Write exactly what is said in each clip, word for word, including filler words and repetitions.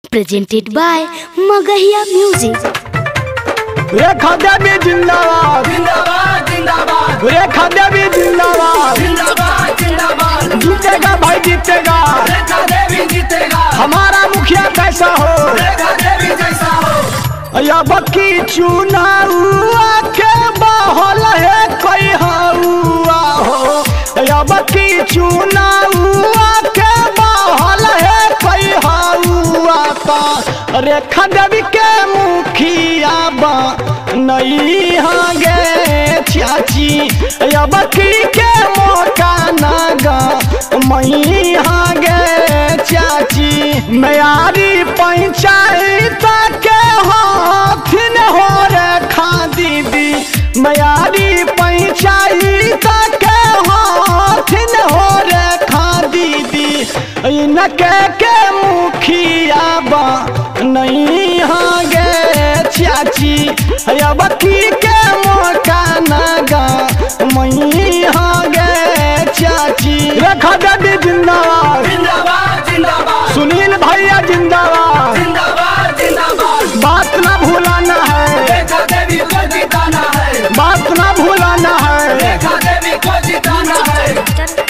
Presented by Magahiya Music. Rekha Devi जिंदाबाद जिंदाबाद जिंदाबाद रेखा देवी जिंदाबाद जिंदाबाद जिंदाबाद जीतेगा भाई जीतेगा रेखा देवी जीतेगा हमारा मुखिया कैसा हो रेखा देवी जैसा हो। अब की चुनाव के बहल है कोई हुआ हो अब की चुनाव के बहल है कोई हुआ का रेखा देवी के मुखिया बा नहीं हाँ गे चाची अब की के मौका नागा मई हाँ गे चाची मेरी पंचायत के हाथिन हो रेखा दीदी मेरी पंचायत के हाथिन हो रेखा दीदी इनके के मुखिया बा नहीं हाँ गे चाची अब की के मौका नागा मई हाँ गे चाची रेखा देवी जिंदाबाद जिंदाबाद जिंदाबाद सुनील भैया जिंदाबाद जिंदाबाद जिंदाबाद बात ना भूलाना है रेखा देवी को जिताना है बात ना भूलाना है रेखा देवी को जिताना है।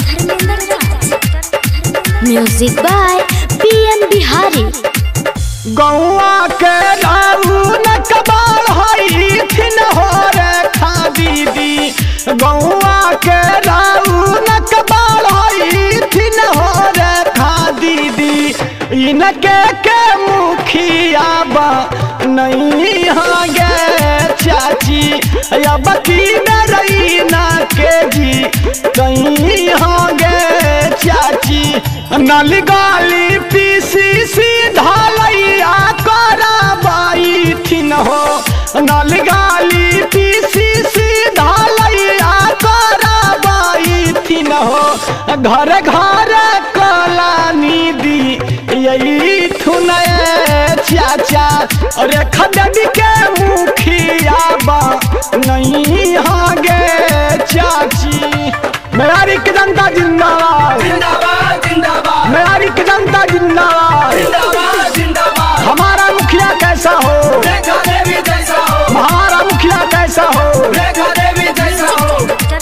Music by P N Bihari. गौआ के राउन कबाड़ हई थिन हो रेखा दीदी गौआ के राउन कबाड़ हई थिन हो रेखा दीदी इनके के मुखिया बा नहीं हाँ गे चाची अब की रही ना के जी कहीं हाँ गे चाची नल गाली पीसी सी ढालैया कराबाई थिन हो नल गाली पीसी सी ढालैया कराबाई थिन हो घर घर कलानी दी यही थुन चाचा रेखा देवी के मुखिया बा नहीं हाँ गे चाची मेरी जनता जिंदाबाद जिंदाबाद जिंदाबाद मेरी जनता जिंदाबाद जिंदाबाद जिंदाबाद हमारा मुखिया कैसा हो रेखा देवी जैसा हो हमारा मुखिया कैसा हो रेखा देवी जैसा हो।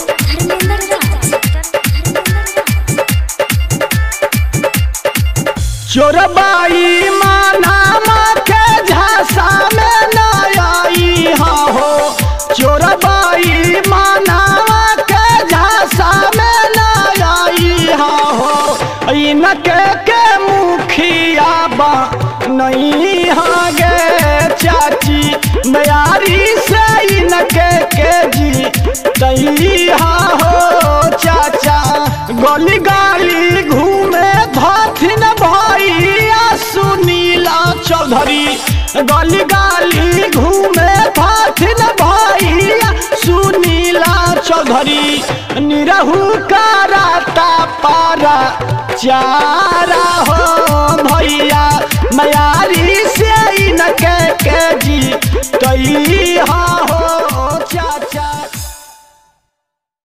चोरबाई माना के झांसा में न आई हाँ हो चोरबाई माना के झांसा में न आई हाँ हो इनके के मुखिया बा नहीं हाँ गे चाची मेरी से इनके के जी तई हाँ हो चाचा गली गाली घूमे धाथिन भैया सुनीला चौधरी गली गाली घूमे धाथिन भैया सुनीला चौधरी निरहू कराता पारा चारा हो भैया मयारी से इनके के जी तई हाँ हो चाचा।